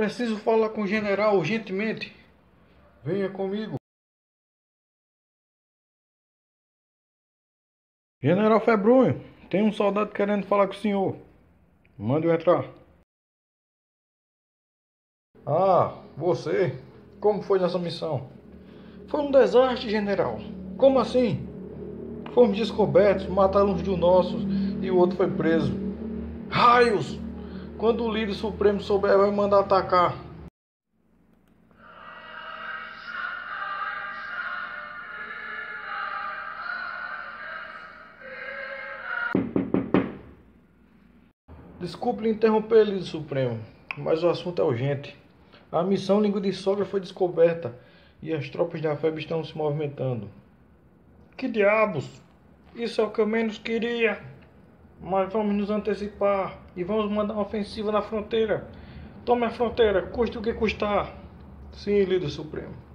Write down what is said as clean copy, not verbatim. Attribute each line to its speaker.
Speaker 1: Preciso falar com o general urgentemente. Venha comigo. General Februnho, tem um soldado querendo falar com o senhor. Mande-o entrar. Ah, você? Como foi nessa missão? Foi um desastre, general. Como assim? Fomos descobertos, mataram um de nossos e o outro foi preso. Raios! Quando o líder supremo souber, vai mandar atacar. Desculpe lhe interromper, líder supremo, mas o assunto é urgente. A missão Língua de Sogra foi descoberta e as tropas da FEB estão se movimentando. Que diabos! Isso é o que eu menos queria. Mas vamos nos antecipar e vamos mandar uma ofensiva na fronteira. Tome a fronteira, custe o que custar. Sim, líder supremo.